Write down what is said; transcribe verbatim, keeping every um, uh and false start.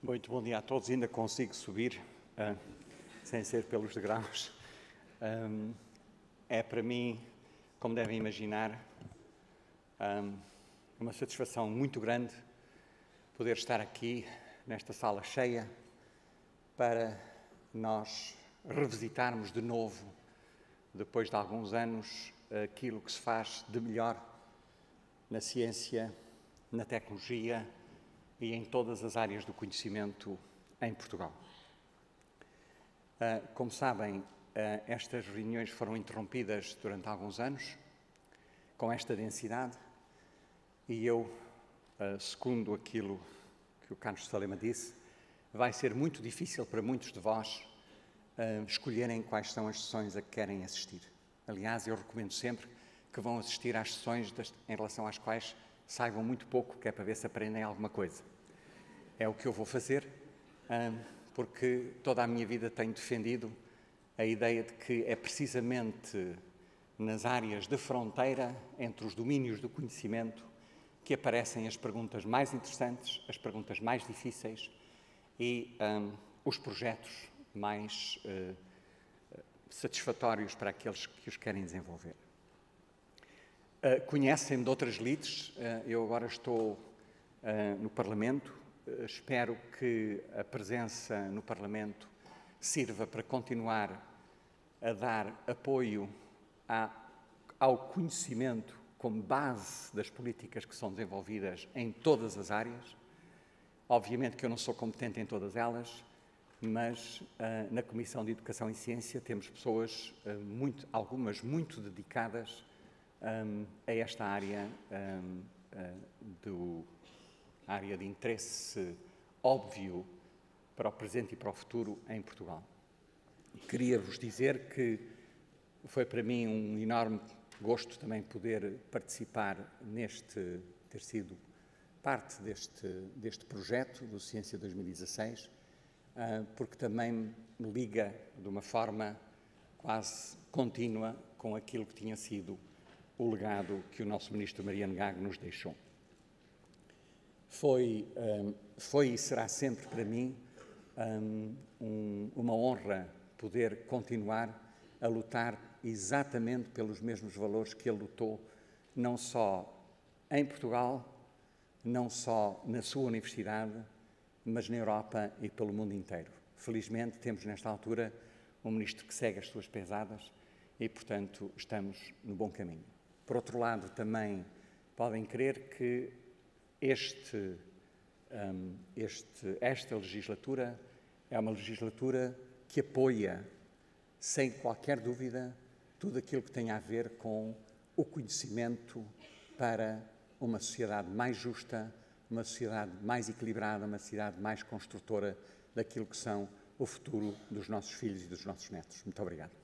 Muito bom dia a todos. Ainda consigo subir, uh, sem ser pelos degraus. Um, é para mim, como devem imaginar, um, uma satisfação muito grande poder estar aqui, nesta sala cheia, para nós revisitarmos de novo, depois de alguns anos, aquilo que se faz de melhor na ciência, na tecnologia e em todas as áreas do conhecimento em Portugal. Uh, como sabem, uh, estas reuniões foram interrompidas durante alguns anos, com esta densidade, e eu, uh, segundo aquilo que o Carlos Salema disse, vai ser muito difícil para muitos de vós uh, escolherem quais são as sessões a que querem assistir. Aliás, eu recomendo sempre que vão assistir às sessões das, em relação às quais saibam muito pouco, que é para ver se aprendem alguma coisa. É o que eu vou fazer, porque toda a minha vida tenho defendido a ideia de que é precisamente nas áreas de fronteira entre os domínios do conhecimento que aparecem as perguntas mais interessantes, as perguntas mais difíceis e um, os projetos mais uh, satisfatórios para aqueles que os querem desenvolver. Uh, Conhecem-me de outras lides, uh, eu agora estou uh, no Parlamento. Espero que a presença no Parlamento sirva para continuar a dar apoio a, ao conhecimento como base das políticas que são desenvolvidas em todas as áreas. Obviamente que eu não sou competente em todas elas, mas uh, na Comissão de Educação e Ciência temos pessoas, uh, muito, algumas muito dedicadas um, a esta área um, uh, do área de interesse óbvio para o presente e para o futuro em Portugal. Queria-vos dizer que foi para mim um enorme gosto também poder participar neste, ter sido parte deste, deste projeto do Ciência dois mil e dezasseis, porque também me liga de uma forma quase contínua com aquilo que tinha sido o legado que o nosso Ministro Mariano Gago nos deixou. Foi, um, foi e será sempre para mim um, um, uma honra poder continuar a lutar exatamente pelos mesmos valores que ele lutou, não só em Portugal, não só na sua universidade, mas na Europa e pelo mundo inteiro. Felizmente temos nesta altura um ministro que segue as suas pesadas e, portanto, estamos no bom caminho. Por outro lado, também podem crer que Este, um, este, esta legislatura é uma legislatura que apoia, sem qualquer dúvida, tudo aquilo que tem a ver com o conhecimento para uma sociedade mais justa, uma sociedade mais equilibrada, uma sociedade mais construtora daquilo que são o futuro dos nossos filhos e dos nossos netos. Muito obrigado.